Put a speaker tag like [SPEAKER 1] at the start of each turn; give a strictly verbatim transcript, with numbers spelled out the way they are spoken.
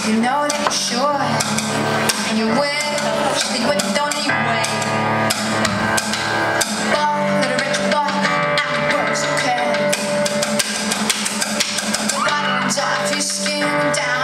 [SPEAKER 1] You know that you should, and you will. Just think what you don't anyway. Boy, little rich boy, I works okay. The bottoms off your skin down.